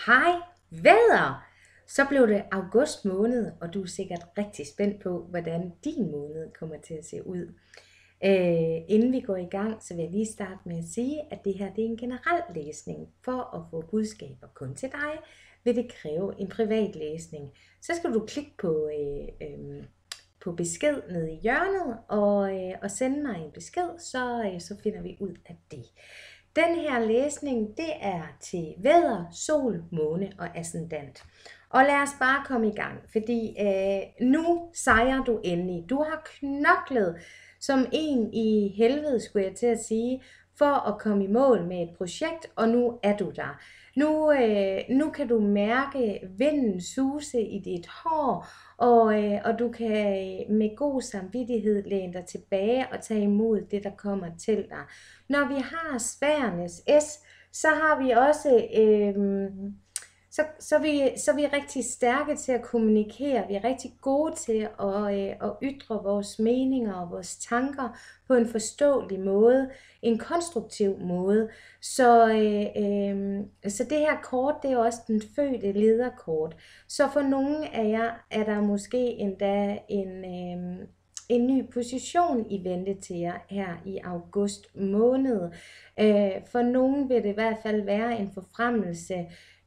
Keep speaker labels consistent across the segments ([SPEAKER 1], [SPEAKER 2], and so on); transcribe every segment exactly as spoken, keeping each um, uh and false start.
[SPEAKER 1] Hej vædder! Så blev det august måned, og du er sikkert rigtig spændt på, hvordan din måned kommer til at se ud. Øh, inden vi går i gang, så vil jeg lige starte med at sige, at det her det er en generel læsning. For at få budskaber kun til dig, vil det kræve en privat læsning. Så skal du klikke på, øh, øh, på besked nede i hjørnet og, øh, og sende mig en besked, så, øh, så finder vi ud af det. Den her læsning, det er til vædder, sol, måne og ascendant. Og lad os bare komme i gang, fordi øh, nu sejrer du endelig. Du har knoklet som en i helvede, skulle jeg til at sige, for at komme i mål med et projekt, og nu er du der. Nu, øh, nu kan du mærke vinden suse i dit hår, og, øh, og du kan med god samvittighed læne dig tilbage og tage imod det, der kommer til dig. Når vi har sværnes S, så har vi også... Øh, Så, så, er vi, så er vi rigtig stærke til at kommunikere, vi er rigtig gode til at, øh, at ytre vores meninger og vores tanker på en forståelig måde, en konstruktiv måde. Så, øh, øh, så det her kort, det er også den fødte lederkort. Så for nogle af jer er der måske endda en... Øh, en ny position i vente til jer her i august måned. For nogen vil det i hvert fald være en forfremmelse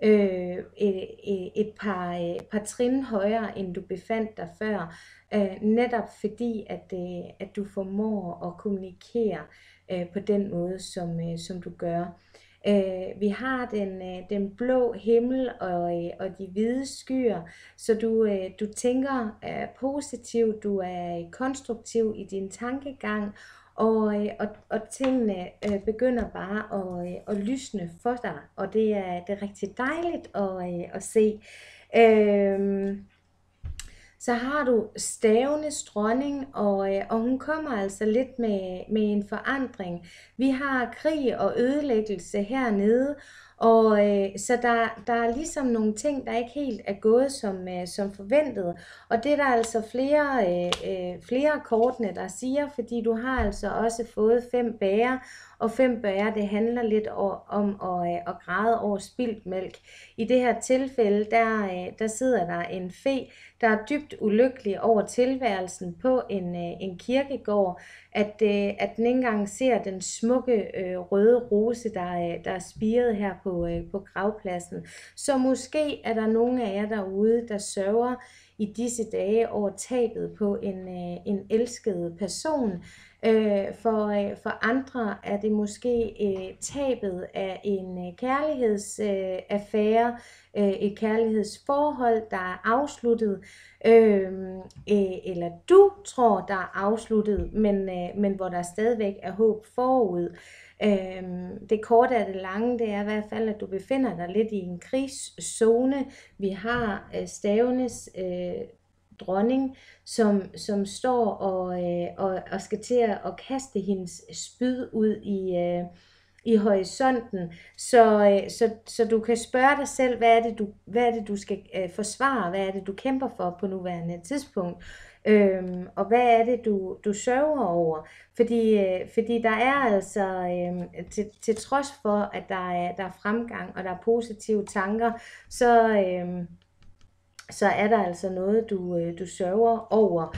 [SPEAKER 1] et par, par trin højere, end du befandt dig før. Netop fordi, at, at du formår at kommunikere på den måde, som, som du gør. Uh, vi har den, uh, den blå himmel og, uh, og de hvide skyer, så du, uh, du tænker uh, positivt, du er konstruktiv i din tankegang, og, uh, og, og tingene uh, begynder bare at, uh, at lysne for dig, og det er, det er rigtig dejligt at, uh, at se. Uh, Så har du stavenes dronning, og, og hun kommer altså lidt med, med en forandring. Vi har krig og ødelæggelse hernede, og så der, der er ligesom nogle ting, der ikke helt er gået som, som forventet. Og det er der altså flere, øh, flere kortene, der siger, fordi du har altså også fået fem bærer, og fem bærer, det handler lidt om at, at græde over spildt mælk. I det her tilfælde, der, der sidder der en fe, der er dybt ulykkelig over tilværelsen på en, en kirkegård, at, at den ikke engang ser den smukke øh, røde rose, der, der er spiret her på, øh, på gravpladsen. Så måske er der nogle af jer derude, der sørger i disse dage over tabet på en, øh, en elsket person. Øh, for, øh, for andre er det måske øh, tabet af en øh, kærlighedsaffære, øh, øh, et kærlighedsforhold, der er afsluttet, øh, øh, eller du tror, der er afsluttet, men, øh, men hvor der stadigvæk er håb forud. Øh, det korte af det lange, det er i hvert fald, at du befinder dig lidt i en krigszone. Vi har øh, stavenes øh, dronning, som, som står og, øh, og, og skal til at kaste hendes spyd ud i, øh, i horisonten. Så, øh, så, så du kan spørge dig selv, hvad er det, du, hvad er det, du skal øh, forsvare, hvad er det, du kæmper for på nuværende tidspunkt, øhm, og hvad er det, du, du sørger over. Fordi, øh, fordi der er altså, øh, til, til trods for, at der er, der er fremgang, og der er positive tanker, så... Øh, så er der altså noget, du, du sørger over.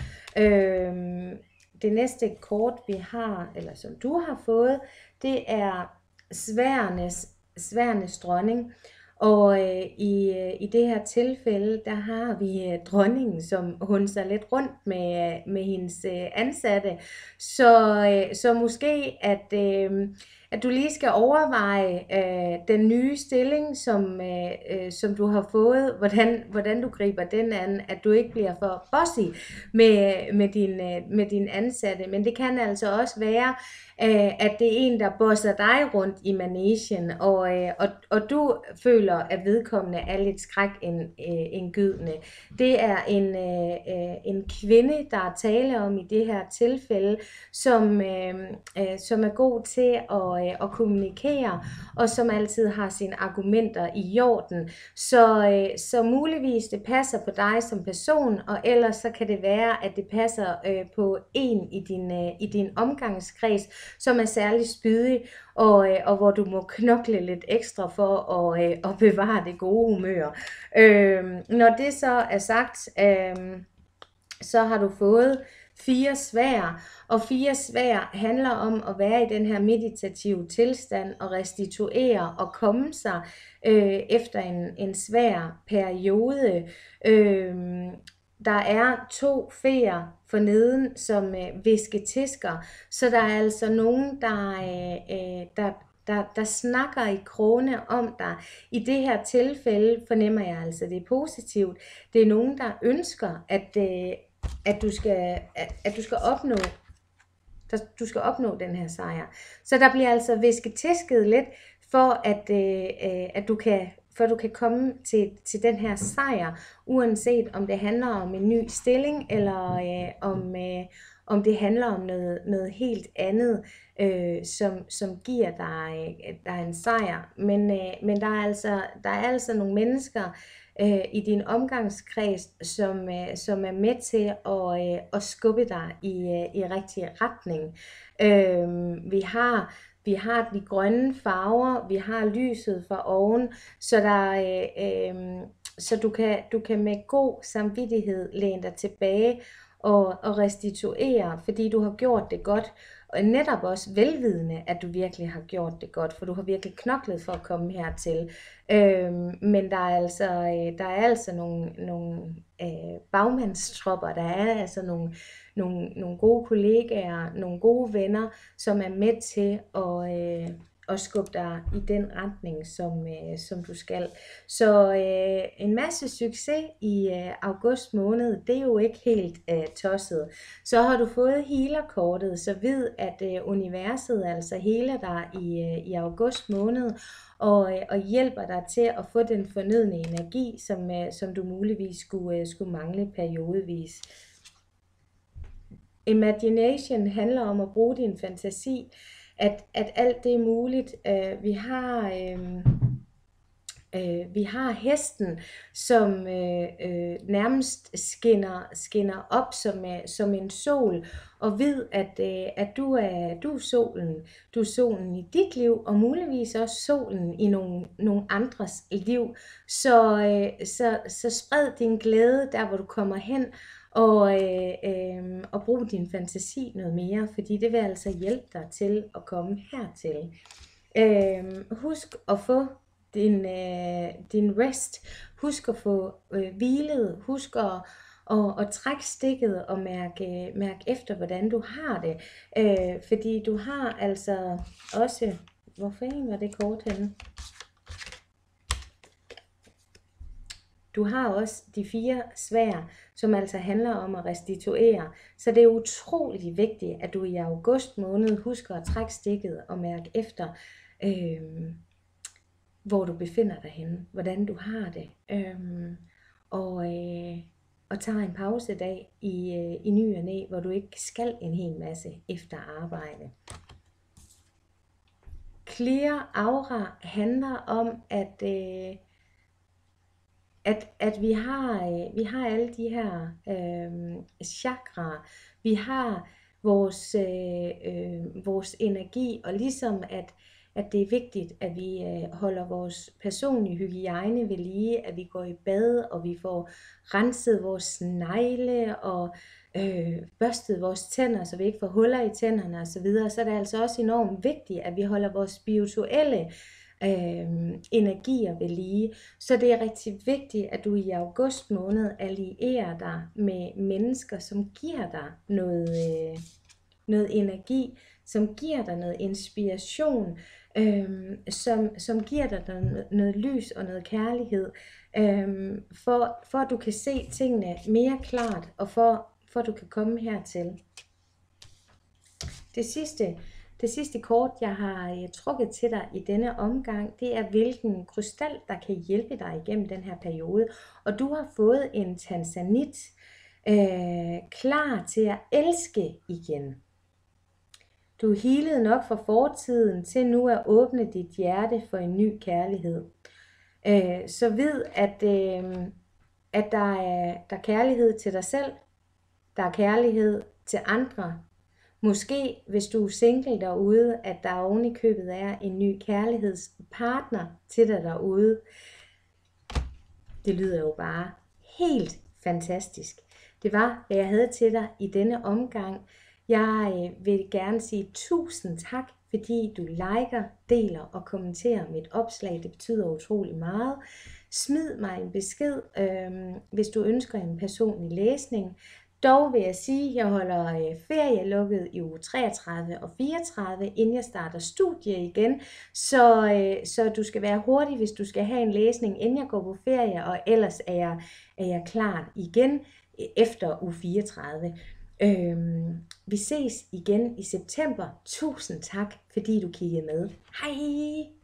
[SPEAKER 1] Øhm, det næste kort, vi har, eller som du har fået, det er sværnes, sværnes dronning. Og øh, i, i det her tilfælde, der har vi øh, dronningen, som hunser lidt rundt med, med hendes øh, ansatte. Så, øh, så måske, at... Øh, at du lige skal overveje øh, den nye stilling, som, øh, øh, som du har fået, hvordan, hvordan du griber den an, at du ikke bliver for bossy med, med, din, øh, med din ansatte. Men det kan altså også være, øh, at det er en, der bosser dig rundt i managen, og, øh, og, og du føler, at vedkommende er lidt skrækindgydende. Det er en, øh, en kvinde, der er tale om i det her tilfælde, som, øh, øh, som er god til at at, øh, at kommunikere, og som altid har sine argumenter i orden. Så, øh, så muligvis det passer på dig som person, og ellers så kan det være, at det passer øh, på en i din, øh, i din omgangskreds, som er særlig spydig, og, øh, og hvor du må knokle lidt ekstra for at, øh, at bevare det gode humør. Øh, når det så er sagt, øh, så har du fået fire sværd, og fire sværd handler om at være i den her meditative tilstand og restituere og komme sig øh, efter en, en svær periode. Øh, der er to feer forneden, som øh, visketisker, så der er altså nogen, der, øh, der, der, der snakker i krogene om dig. I det her tilfælde fornemmer jeg altså, det er positivt. Det er nogen, der ønsker, at øh, At du, skal, at, at du skal opnå du skal opnå den her sejr. Så der bliver altså visketæsket lidt for at, øh, at du kan for du kan komme til, til den her sejr, uanset om det handler om en ny stilling, eller øh, om, øh, om det handler om noget, noget helt andet, øh, som, som giver dig, dig en sejr. Men, øh, men der, er altså, der er altså nogle mennesker øh, i din omgangskreds, som, øh, som er med til at, øh, at skubbe dig i, øh, i rigtig retning. Øh, vi har Vi har de grønne farver, vi har lyset fra oven, så, der, øh, øh, så du, kan, du kan med god samvittighed læne dig tilbage og, og restituere, fordi du har gjort det godt. Og netop også velvidende, at du virkelig har gjort det godt, for du har virkelig knoklet for at komme hertil. Øh, men der er altså, der er altså nogle, nogle øh, bagmandstropper, der er altså nogle, nogle, nogle gode kollegaer, nogle gode venner, som er med til at, øh, at skubbe dig i den retning, som, øh, som du skal. Så øh, en masse succes i øh, august måned, det er jo ikke helt øh, tosset. Så har du fået healerkortet, så vid, at øh, universet altså healer dig i, øh, i august måned, og, øh, og hjælper dig til at få den fornødne energi, som, øh, som du muligvis skulle, øh, skulle mangle periodevis. Imagination handler om at bruge din fantasi, at, at alt det er muligt. Uh, vi har øh, øh, vi har hesten, som øh, øh, nærmest skinner, skinner op som, øh, som en sol, og ved, at, øh, at du, er, du er solen. Du er solen i dit liv, og muligvis også solen i nogle, nogle andres liv. Så, øh, så, så spred din glæde der, hvor du kommer hen, og, øh, øh, og brug din fantasi noget mere, fordi det vil altså hjælpe dig til at komme hertil. Øh, husk at få din, øh, din rest, husk at få øh, hvilet, husk at, at, at trække stikket og mærke, mærke efter, hvordan du har det. Øh, fordi du har altså også, hvor fanden var det kort henne? Du har også de fire sværd, som altså handler om at restituere. Så det er utroligt vigtigt, at du i august måned husker at trække stikket og mærke efter, øh, hvor du befinder dig henne, hvordan du har det. Øh, og, øh, og tager en pausedag i, øh, i ny og næ, hvor du ikke skal en hel masse efter arbejde. Clear aura handler om, at... Øh, At, at vi, har, vi har alle de her øh, chakraer, vi har vores, øh, øh, vores energi, og ligesom at, at det er vigtigt, at vi øh, holder vores personlige hygiejne ved lige, at vi går i bad, og vi får renset vores negle, og øh, børstet vores tænder, så vi ikke får huller i tænderne osv., så er det altså også enormt vigtigt, at vi holder vores spirituelle Øh, energier ved lige. Så det er rigtig vigtigt, at du i august måned allierer dig med mennesker, som giver dig noget, øh, noget energi, som giver dig noget inspiration, øh, som, som giver dig noget, noget lys og noget kærlighed, øh, for, for at du kan se tingene mere klart, og for, for at du kan komme hertil. Det sidste Det sidste kort, jeg har trukket til dig i denne omgang, det er, hvilken krystal, der kan hjælpe dig igennem den her periode. Og du har fået en tanzanit, øh, klar til at elske igen. Du er healet nok fra fortiden til nu at åbne dit hjerte for en ny kærlighed. Øh, så vid, at, øh, at der, er, der er kærlighed til dig selv. Der er kærlighed til andre. Måske, hvis du er single derude, at der oven i købet er en ny kærlighedspartner til dig derude. Det lyder jo bare helt fantastisk. Det var, hvad jeg havde til dig i denne omgang. Jeg vil gerne sige tusind tak, fordi du liker, deler og kommenterer mit opslag. Det betyder utrolig meget. Smid mig en besked, øh, hvis du ønsker en personlig læsning. Dog vil jeg sige, at jeg holder ferie lukket i uge treogtredive og fireogtredive, inden jeg starter studie igen. Så, så du skal være hurtig, hvis du skal have en læsning, inden jeg går på ferie, og ellers er jeg, er jeg klar igen efter uge fireogtredive. Øhm, vi ses igen i september. Tusind tak, fordi du kiggede med. Hej!